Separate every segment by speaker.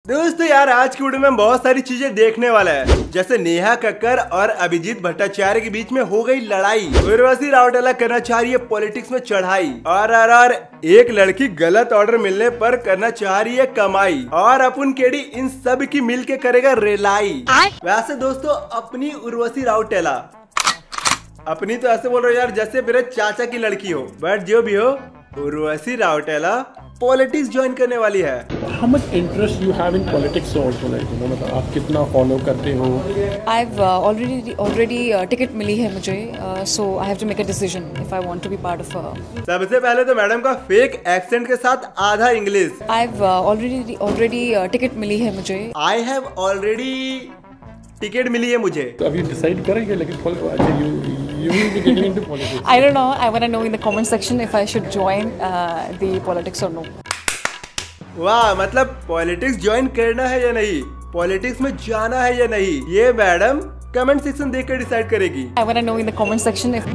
Speaker 1: दोस्तों यार आज की वीडियो में बहुत सारी चीजें देखने वाला है, जैसे नेहा कक्कर और अभिजीत भट्टाचार्य के बीच में हो गई लड़ाई, उर्वशी राउटेला करना चाह रही है पॉलिटिक्स में चढ़ाई, और एक लड़की गलत ऑर्डर मिलने पर करना चाह रही है कमाई, और अपन केडी इन सब की मिल के करेगा रेलाई। वैसे दोस्तों अपनी उर्वशी राउटेला अपनी तो ऐसे बोल रहे हो यार जैसे मेरे चाचा की लड़की हो, बट जो भी हो उर्वशी राउटेला पॉलिटिक्स ज्वाइन करने वाली है।
Speaker 2: How much interest you have in politics also, like मतलब आप कितना फॉलो करते हो?
Speaker 3: I've already टिकट मिली है मुझे, so I have to make a decision if I want to be part of a.
Speaker 1: सबसे पहले तो मैडम का फेक एक्सेंट के साथ आधा इंग्लिश।
Speaker 3: I've already टिकट मिली है मुझे।
Speaker 1: I have already टिकट मिली है मुझे।
Speaker 2: तो अभी डिसाइड करेंगे, लेकिन you will be getting into politics.
Speaker 3: I don't know. I want to know in the comment section if I should join the politics or no.
Speaker 1: वाह, मतलब पॉलिटिक्स ज्वाइन करना है या नहीं, पॉलिटिक्स में जाना है या नहीं, ये मैडम कमेंट सेक्शन देखकर डिसाइड करेगी।
Speaker 3: I want to know in the comment section if.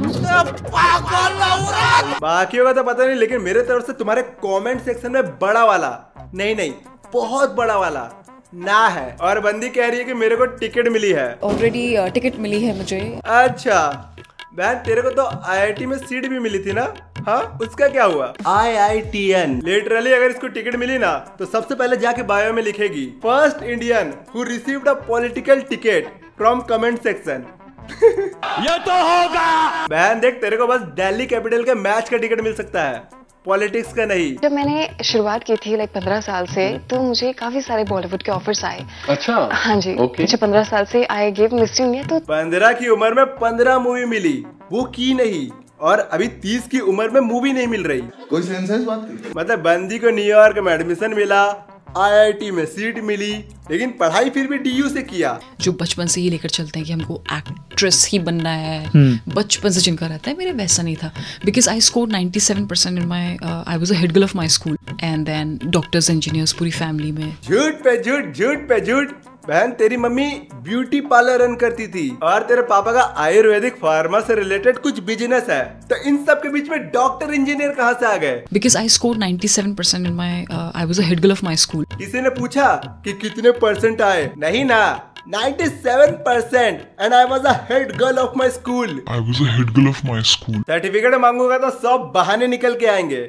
Speaker 1: बाकियों का तो पता नहीं, लेकिन मेरे तरफ से तुम्हारे कमेंट सेक्शन में बड़ा वाला नहीं बहुत बड़ा वाला ना है, और बंदी कह रही है कि मेरे को टिकट मिली है।
Speaker 3: ऑलरेडी टिकट मिली है मुझे।
Speaker 1: अच्छा बहन, तेरे को तो आईआईटी में सीट भी मिली थी ना? हाँ, उसका क्या हुआ? IITN लिटरली अगर इसको टिकट मिली ना तो सबसे पहले जाके बायो में लिखेगी first Indian who received a political ticket from comment section. ये तो होगा। बहन देख, तेरे को बस दिल्ली कैपिटल के मैच का टिकट मिल सकता है, पॉलिटिक्स का नहीं।
Speaker 4: जब मैंने शुरुआत की थी 15 साल से, तो मुझे काफी सारे बॉलीवुड के ऑफर्स आए।
Speaker 2: अच्छा
Speaker 4: हाँ जी, मुझे 15 साल से आई गिव मिस इंडिया, तो
Speaker 1: 15 की उम्र में 15 मूवी मिली, वो की नहीं, और अभी 30 की उम्र में मूवी नहीं मिल रही।
Speaker 5: कोई सेंस है इस बात की?
Speaker 1: मतलब बंदी को न्यूयॉर्क में एडमिशन मिला, IIT में सीट मिली, लेकिन पढ़ाई फिर भी DU से किया।
Speaker 3: जो बचपन से ही लेकर चलते हैं कि हमको एक्ट्रेस ही बनना है, बचपन से जिनका रहता है, मेरे वैसा नहीं था। Because I score 97% in my, I was a head girl of my school, and then doctors engineers पूरी फैमिली में।
Speaker 1: झूठ पे झूठ। बहन तेरी मम्मी ब्यूटी पार्लर रन करती थी, और तेरे पापा का आयुर्वेदिक फार्मा से रिलेटेड कुछ बिजनेस है, तो इन सब के बीच में डॉक्टर इंजीनियर कहाँ से आ गए?
Speaker 3: Because I score 97% in my, I was a head girl of my school.
Speaker 1: किसी ने पूछा कि कितने परसेंट आए? नहीं ना, 97%, and I was a head girl of my school. Certificate मांगूंगा तो सब बहाने निकल के आएंगे।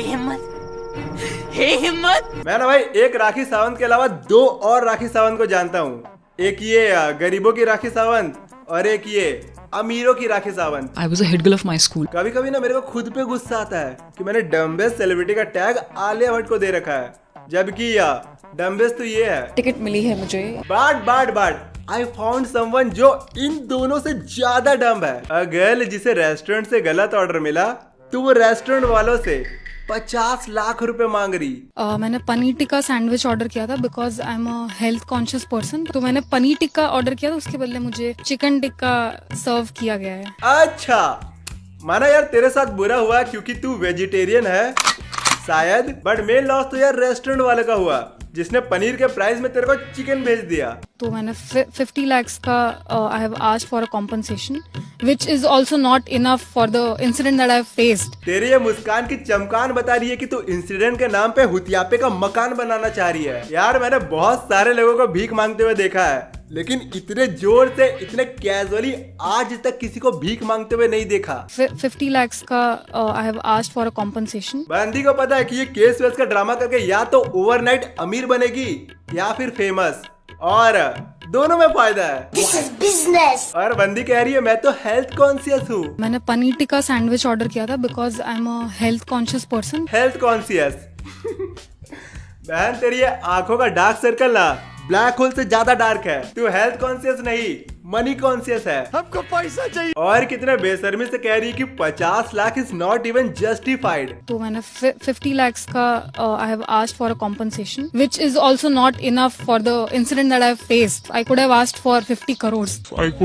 Speaker 1: हिम्मत। मैं ना भाई एक राखी सावंत के अलावा 2 और राखी सावंत को जानता हूँ, एक ये गरीबों की राखी सावंत और एक ये अमीरों की Rakhi Sawant.
Speaker 3: I was a head girl of my school.
Speaker 1: कभी कभी ना मेरे को खुद पे गुस्सा आता है कि मैंने डम्बेस सेलिब्रिटी का टैग आलिया भट्ट को दे रखा है, जबकि डम्बेस तो ये है।
Speaker 3: टिकट मिली है मुझे।
Speaker 1: बाट आई फाउंड समवन जो इन दोनों से ज्यादा डम्ब है। अ गर्ल जिसे रेस्टोरेंट से गलत ऑर्डर मिला तो वो रेस्टोरेंट वालों से 50 लाख रुपए मांग रही।
Speaker 6: मैंने पनीर टिक्का सैंडविच ऑर्डर किया था, because I am a health conscious person. तो मैंने पनीर टिक्का ऑर्डर किया था, उसके बदले मुझे चिकन टिक्का सर्व किया गया है।
Speaker 1: अच्छा, माना यार तेरे साथ बुरा हुआ क्योंकि तू वेजिटेरियन है शायद, बट मेन लॉस तो यार रेस्टोरेंट वाले का हुआ जिसने पनीर के प्राइस में तेरे को चिकन भेज दिया।
Speaker 6: तो मैंने 50 lakhs का I have asked for a compensation, which is also not enough for the incident that I have faced.
Speaker 1: तेरी ये मुस्कान की चमकान बता रही है कि तू इंसिडेंट के नाम पे हुतियापे का मकान बनाना चाह रही है। यार मैंने बहुत सारे लोगों को भीख मांगते हुए देखा है, लेकिन इतने जोर से इतने कैजुअली आज तक किसी को भीख मांगते हुए नहीं देखा।
Speaker 6: 50 lakhs का I have asked for a compensation.
Speaker 1: बंदी को पता है कि ये केस वेस का ड्रामा करके या तो ओवरनाइट अमीर बनेगी या फिर फेमस, और दोनों में फायदा है। This is business. और बंदी कह रही है मैं तो हेल्थ कॉन्शियस हूँ।
Speaker 6: मैंने पनीर टिक्का सैंडविच ऑर्डर किया था, because I am a health conscious person.
Speaker 1: Health conscious. बहन तेरी ये आंखों का डार्क सर्कल ना ब्लैक होल से ज्यादा डार्क है। तू हेल्थ कॉन्शियस नहीं, मनी कॉन्शियस है। हमको पैसा चाहिए। और कितने बेशर्मी से कह रही है कि 50 lakh is not even justified.
Speaker 6: तो मैंने 50 lakhs का I have asked for a compensation, which is also not enough for the incident that I have faced. I could have asked for 50 crores.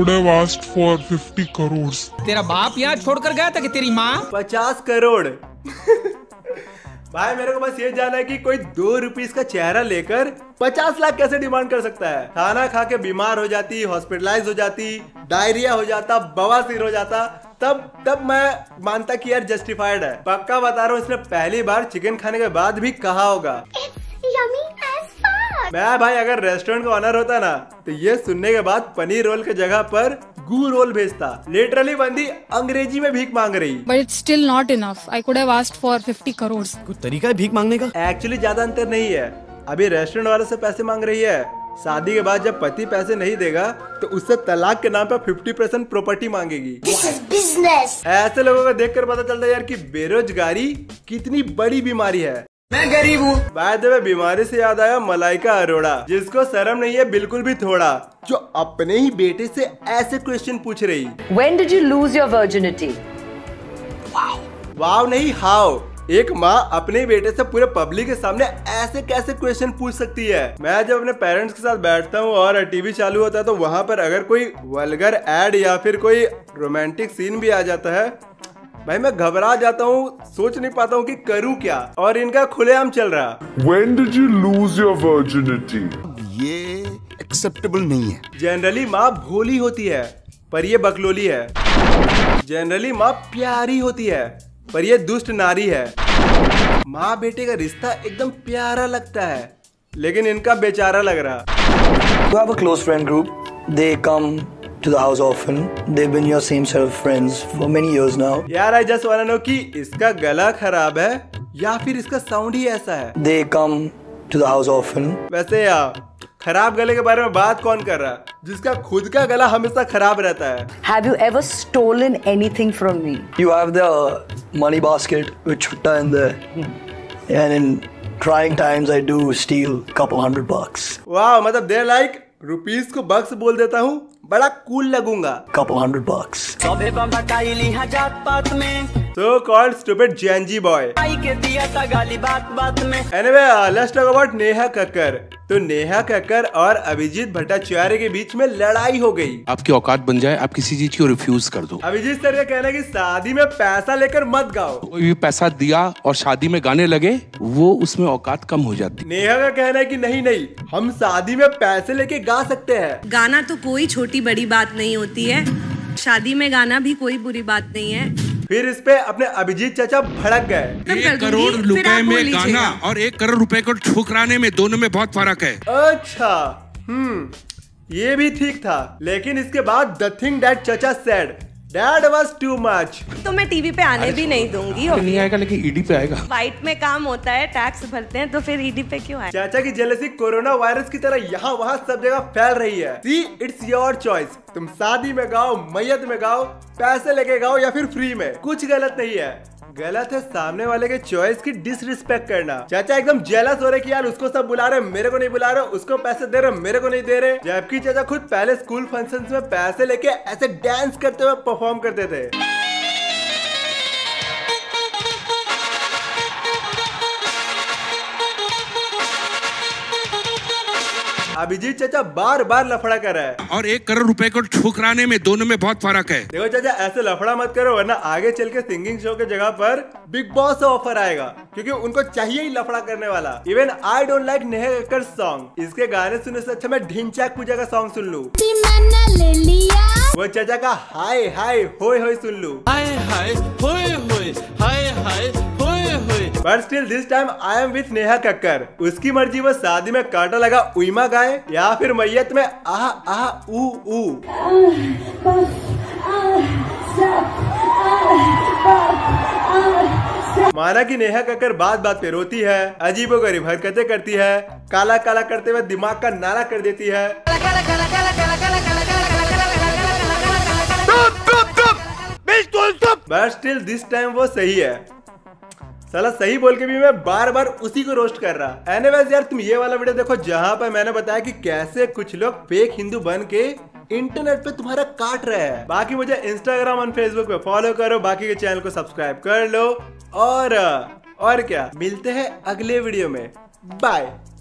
Speaker 7: तेरा बाप यहाँ छोड़कर गया था कि तेरी माँ?
Speaker 1: 50 करोड़। भाई मेरे को बस ये जानना है कि कोई 2 रुपीस का चेहरा लेकर 50 लाख कैसे डिमांड कर सकता है? खाना खा के बीमार हो जाती, हॉस्पिटलाइज हो जाती, डायरिया हो जाता, बवासीर हो जाता, तब मैं मानता कि यार जस्टिफाइड है। पक्का बता रहा हूँ, इसने पहली बार चिकन खाने के बाद भी कहा होगा मैं भाई अगर रेस्टोरेंट का ऑनर होता ना तो ये सुनने के बाद पनीर रोल के जगह पर गू रोल भेजता। लिटरली बंदी अंग्रेजी में भीख मांग रही।
Speaker 6: But it's still not enough. I could have asked for 50 crores.
Speaker 5: कोई तरीका है भीख मांगने का?
Speaker 1: एक्चुअली ज्यादा अंतर नहीं है। अभी रेस्टोरेंट वाले से पैसे मांग रही है, शादी के बाद जब पति पैसे नहीं देगा तो उससे तलाक के नाम पर 50% प्रॉपर्टी मांगेगी। This is business। ऐसे लोगों को देखकर पता चलता है यार कि बेरोजगारी कितनी बड़ी बीमारी है।
Speaker 7: मैं गरीब हूँ।
Speaker 1: बाय द वे बीमारी से याद आया मलाइका अरोड़ा, जिसको शर्म नहीं है बिल्कुल भी थोड़ा, जो अपने ही बेटे से ऐसे क्वेश्चन पूछ रही।
Speaker 8: When did you lose your virginity?
Speaker 1: वाव नहीं हाउ। एक माँ अपने बेटे से पूरे पब्लिक के सामने ऐसे कैसे क्वेश्चन पूछ सकती है। मैं जब अपने पेरेंट्स के साथ बैठता हूँ और टीवी चालू होता है तो वहाँ पर अगर कोई वल्गर एड या फिर कोई रोमांटिक सीन भी आ जाता है, भाई मैं घबरा जाता हूँ, सोच नहीं पाता हूँ कि करूँ क्या। और इनका खुलेआम चल रहा।
Speaker 9: When did you lose your virginity?
Speaker 5: ये एक्सेप्टेबल नहीं है।
Speaker 1: जनरली माँ भोली होती है पर ये बकलोली है। जनरली माँ प्यारी होती है पर ये दुष्ट नारी है। माँ बेटे का रिश्ता एकदम प्यारा लगता है लेकिन इनका बेचारा लग रहा।
Speaker 10: You have a close friend group. They come to the house often. They've been your same set of friends for many years now.
Speaker 1: यार I just wanna know कि इसका गला खराब है या फिर इसका साउंड ही ऐसा है।
Speaker 10: They come to the house often.
Speaker 1: वैसे यार खराब गले के बारे में बात कौन कर रहा है, जिसका खुद का गला हमेशा खराब रहता है।
Speaker 8: Have you ever stolen anything from me?
Speaker 10: You have the money basket with chutta in there. And in trying times I do steal a couple $100.
Speaker 1: वाह, मतलब दे लाइक रुपीस को बक्स बोल देता हूँ, बड़ा कूल लगूंगा।
Speaker 10: Couple $100.
Speaker 1: So called stupid Gen-Z boy. Anyway, let's talk about Neha Kakkar. तो नेहा कक्कर और अभिजीत भट्टाचार्य के बीच में लड़ाई हो गई।
Speaker 11: आपकी औकात बन जाए आप किसी चीज को रिफ्यूज कर दो।
Speaker 1: अभिजीत सर का कहना है कि शादी में पैसा लेकर मत गाओ।
Speaker 11: कोई भी पैसा दिया और शादी में गाने लगे वो उसमें औकात कम हो जाती।
Speaker 1: नेहा का कहना है कि नहीं, हम शादी में पैसे लेके गा सकते हैं।
Speaker 12: गाना तो कोई छोटी बड़ी बात नहीं होती है, शादी में गाना भी कोई बुरी बात नहीं है।
Speaker 1: फिर इस पे अपने अभिजीत चाचा भड़क गए।
Speaker 11: 1 करोड़ रुपए में गाना और 1 करोड़ रुपए को ठुकराने में दोनों में बहुत फर्क है।
Speaker 1: अच्छा, ये भी ठीक था, लेकिन इसके बाद द थिंग दैट चाचा said that was too much.
Speaker 12: तो मैं टीवी पे आने भी नहीं दूंगी।
Speaker 11: नहीं आएगा लेकिन ईडी पे आएगा।
Speaker 12: वाइट में काम होता है, टैक्स भरते हैं, तो फिर ईडी पे क्यों आए?
Speaker 1: चाचा की जेलसी कोरोना वायरस की तरह यहाँ वहाँ सब जगह फैल रही है। See, it's your choice। तुम शादी में गाओ, मैयत में गाओ, पैसे लेके गाओ या फिर फ्री में, कुछ गलत नहीं है। गलत है सामने वाले के चॉइस की डिसरिस्पेक्ट करना। चाचा एकदम जेलस हो रहे कि यार उसको सब बुला रहे, मेरे को नहीं बुला रहे, उसको पैसे दे रहे, मेरे को नहीं दे रहे, जबकि चाचा खुद पहले स्कूल फंक्शंस में पैसे लेके ऐसे डांस करते हुए परफॉर्म करते थे। अभिजीत चाचा बार बार लफड़ा कर रहा है
Speaker 11: और 1 करोड़ रुपए को ठुकराने में दोनों में बहुत फर्क है।
Speaker 1: देखो चाचा, ऐसे लफड़ा मत करो वरना आगे चल के सिंगिंग शो के जगह पर बिग बॉस से ऑफर आएगा, क्योंकि उनको चाहिए ही लफड़ा करने वाला। Even I don't like Neha Kakkar song, इसके गाने सुनने से अच्छा मैं ढिंचाक पूजा का सॉन्ग सुन लूं। वो चाचा का हाय हाय होय होय सुन लूं।
Speaker 13: हाय हाय होय होय हाय हाय होय होय।
Speaker 1: But still this time I am with Neha Kakkar. उसकी मर्जी वो शादी में कांटा लगा उइमा गाए या फिर मैयत में आह आह ऊ ऊ। माना कि नेहा कक्कर बात बात पे रोती है, अजीबोगरीब हरकतें करती है, काला काला करते हुए दिमाग का नाला कर देती है। बट स्टिल दिस टाइम वो सही है। साला सही बोल के भी मैं बार बार उसी को रोस्ट कर रहा। एनीवेज यार, तुम ये वाला वीडियो देखो जहां पर मैंने बताया कि कैसे कुछ लोग फेक हिंदू बन के इंटरनेट पे तुम्हारा काट रहे हैं। बाकी मुझे इंस्टाग्राम और फेसबुक पे फॉलो करो, बाकी के चैनल को सब्सक्राइब कर लो और क्या, मिलते हैं अगले वीडियो में। बाय।